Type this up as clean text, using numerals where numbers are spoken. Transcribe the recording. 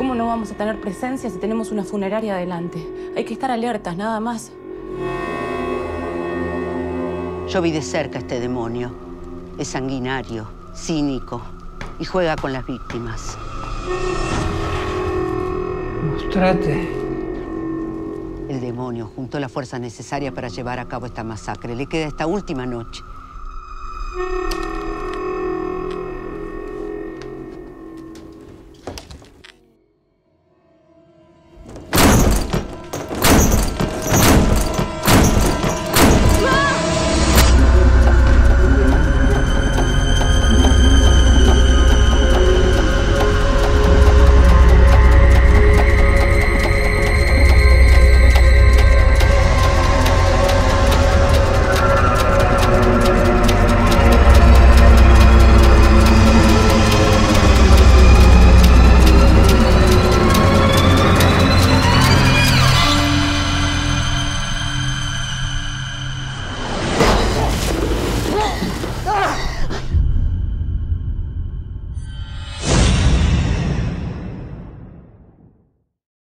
¿Cómo no vamos a tener presencia si tenemos una funeraria adelante? Hay que estar alertas, nada más. Yo vi de cerca a este demonio. Es sanguinario, cínico y juega con las víctimas. Mostrate. El demonio juntó la fuerza necesaria para llevar a cabo esta masacre. Le queda esta última noche.